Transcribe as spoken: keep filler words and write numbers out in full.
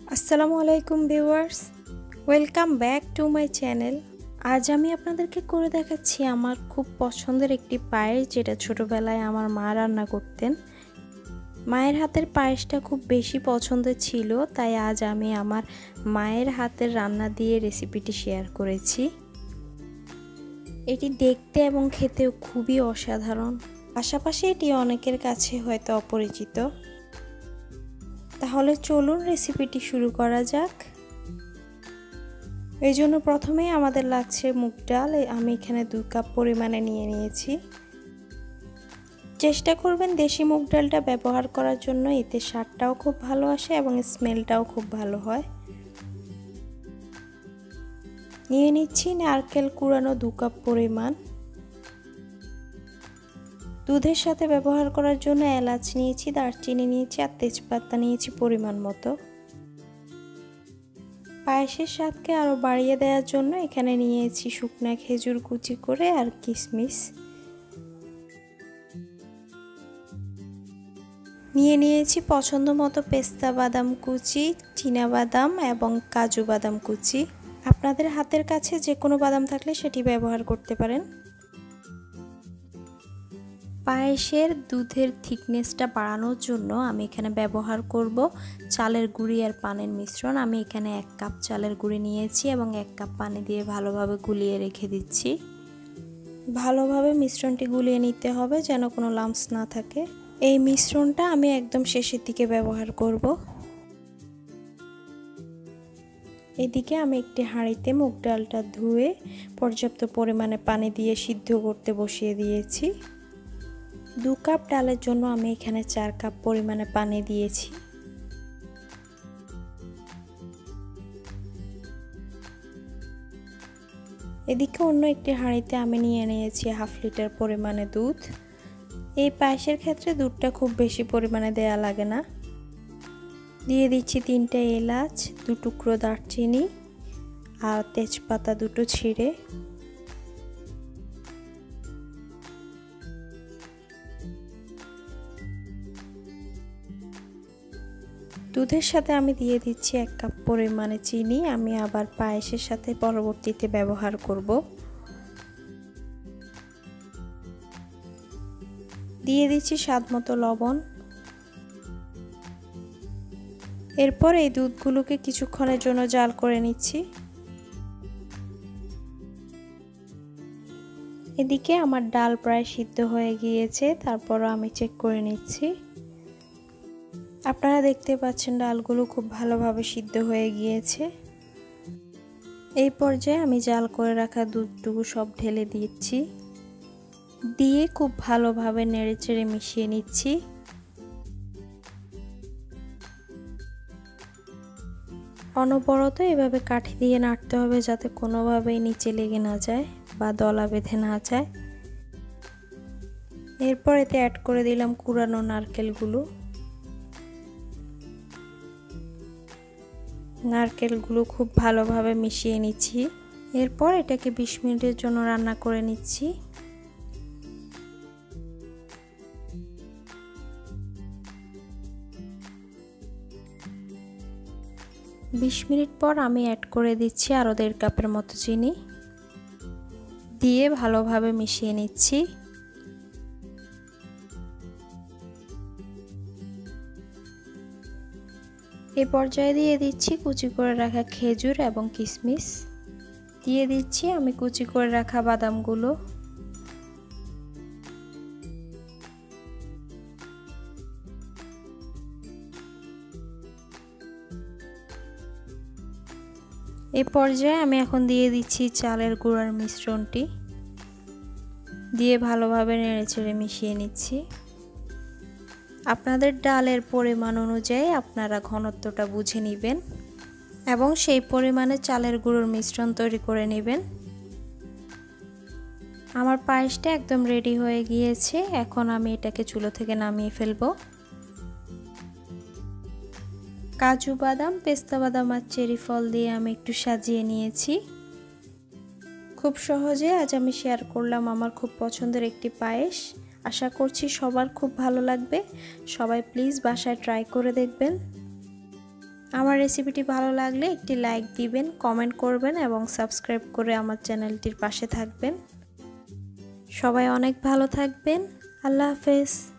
আসসালামু আলাইকুম viewers, welcome back to my channel. আজ আমি আপনাদেরকে করে দেখাচ্ছি আমার খুব পছন্দের একটি পায়েস, যেটা ছোটবেলায় আমার মা রান্না করতেন। মায়ের হাতের পায়েসটা খুব বেশি পছন্দের ছিল, তাই আজ আমি আমার মায়ের হাতের রান্না দিয়ে রেসিপিটি শেয়ার করেছি। এটি দেখতে এবং খেতেও খুবই অসাধারণ, পাশাপাশি এটি অনেকের কাছে হয়তো অপরিচিত। তাহলে চলুন রেসিপিটি শুরু করা যাক। এই জন্য প্রথমে আমাদের লাগছে মুগ ডাল। আমি এখানে দুই কাপ পরিমাণে নিয়ে নিয়েছি। চেষ্টা করবেন দেশি মুগ ডালটা ব্যবহার করার জন্য, এতে স্বাদটাও খুব ভালো আসে এবং স্মেলটাও খুব ভালো হয়। নিয়ে নিচ্ছি নারকেল কুড়ানো দু কাপ পরিমাণ। দুধের সাথে ব্যবহার করার জন্য এলাচ নিয়েছি, দারচিনি নিয়েছি আর তেজপাতা নিয়েছি পরিমাণ মতো। পায়েসের স্বাদকে আরও বাড়িয়ে দেওয়ার জন্য এখানে নিয়েছি শুকনা খেজুর কুচি করে আর কিশমিশ। নিয়ে নিয়েছি পছন্দ মতো পেস্তা বাদাম কুচি, চীনা বাদাম এবং কাজু বাদাম কুচি। আপনাদের হাতের কাছে যে কোনো বাদাম থাকলে সেটি ব্যবহার করতে পারেন। পায়েসের দুধের থিকনেসটা বাড়ানোর জন্য আমি এখানে ব্যবহার করব চালের গুঁড়ি আর পানির মিশ্রণ। আমি এখানে এক কাপ চালের গুঁড়ি নিয়েছি এবং এক কাপ পানি দিয়ে ভালোভাবে গুলিয়ে রেখে দিচ্ছি। ভালোভাবে মিশ্রণটি গুলিয়ে নিতে হবে যেন কোনো লাম্পস না থাকে। এই মিশ্রণটা আমি একদম শেষের দিকে ব্যবহার করব। এদিকে আমি একটি হাঁড়িতে মুগ ডালটা ধুয়ে পর্যাপ্ত পরিমাণে পানি দিয়ে সিদ্ধ করতে বসিয়ে দিয়েছি। দু কাপ ডালের জন্য আমি এখানে চার কাপ পরিমাণে পানি দিয়েছি। এদিকে অন্য একটি হাঁড়িতে আমি নিয়ে নিয়েছি হাফ লিটার পরিমাণে দুধ। এই পায়েসের ক্ষেত্রে দুধটা খুব বেশি পরিমাণে দেয়া লাগে না। দিয়ে দিচ্ছি তিনটে এলাচ, দু টুকরো দারচিনি আর তেজপাতা দুটো ছিঁড়ে। দুধের সাথে আমি দিয়ে দিচ্ছি এক কাপ পরিমাণে চিনি। আমি আবার পায়েসের সাথে পরবর্তীতে ব্যবহার করব। দিয়ে দিচ্ছি স্বাদ মতো লবণ। এরপর এই দুধগুলোকে কিছুক্ষণের জন্য জাল করে নিচ্ছি। এদিকে আমার ডাল প্রায় সিদ্ধ হয়ে গিয়েছে, তারপরও আমি চেক করে নিচ্ছি। আপনারা দেখতে পাচ্ছেন ডালগুলো খুব ভালোভাবে সিদ্ধ হয়ে গিয়েছে। এই পর্যায়ে আমি জাল করে রাখা দুধটুকু সব ঢেলে দিচ্ছি, দিয়ে খুব ভালোভাবে নেড়েচেড়ে মিশিয়ে নিচ্ছি। অনবরত এভাবে কাঠি দিয়ে নাড়তে হবে যাতে কোনোভাবেই নিচে লেগে না যায় বা দলা বেঁধে না যায়। এরপর এতে অ্যাড করে দিলাম কুড়ানো নারকেলগুলো। নারকেলগুলো খুব ভালোভাবে মিশিয়ে নিচ্ছি। এরপর এটাকে বিশ মিনিটের জন্য রান্না করে নিচ্ছি। বিশ মিনিট পর আমি অ্যাড করে দিচ্ছি আরও দেড় কাপের মতো চিনি, দিয়ে ভালোভাবে মিশিয়ে নিচ্ছি। এই পর্যায়ে দিয়ে দিচ্ছি কুচি করে রাখা খেজুর এবং কিশমিশ। দিয়ে দিচ্ছি আমি কুচি করে রাখা বাদামগুলো। এই পর্যায়ে আমি এখন দিয়ে দিচ্ছি চালের গুঁড়ার মিশ্রণটি, দিয়ে ভালোভাবে নেড়েচেড়ে মিশিয়ে নিচ্ছি। আপনাদের ডালের পরিমাণ অনুযায়ী আপনারা ঘনত্বটা বুঝে নেবেন এবং সেই পরিমাণে চালের গুঁড়োর মিশ্রণ তৈরি করে নেবেন। আমার পায়েসটা একদম রেডি হয়ে গিয়েছে। এখন আমি এটাকে চুলো থেকে নামিয়ে ফেলবো। কাজু বাদাম, পেস্তা বাদাম আর চেরি ফল দিয়ে আমি একটু সাজিয়ে নিয়েছি। খুব সহজে আজ আমি শেয়ার করলাম আমার খুব পছন্দের একটি পায়েস। আশা করছি সবার খুব ভালো লাগবে। সবাই প্লিজ বাসায় ট্রাই করে দেখবেন। আমার রেসিপিটি ভালো লাগলে একটি লাইক দিবেন, কমেন্ট করবেন এবং সাবস্ক্রাইব করে আমার চ্যানেলটির পাশে থাকবেন। সবাই অনেক ভালো থাকবেন। আল্লাহ হাফেজ।